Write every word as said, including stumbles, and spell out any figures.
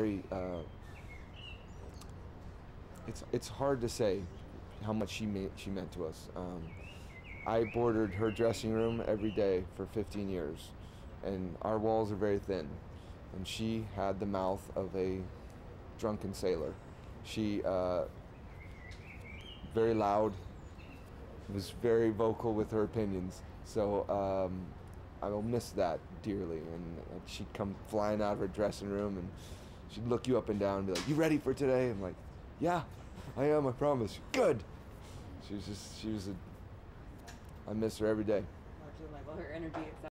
very, uh, it's it's hard to say how much she meant she meant to us. Um, I boarded her dressing room every day for fifteen years, and our walls are very thin, and she had the mouth of a drunken sailor. She uh, very loud, was very vocal with her opinions. So um, I will miss that dearly. And she'd come flying out of her dressing room, and she'd look you up and down and be like, "You ready for today?" I'm like, "Yeah, I am. I promise." Good. She was just, she was a. I miss her every day. Much like all her energy.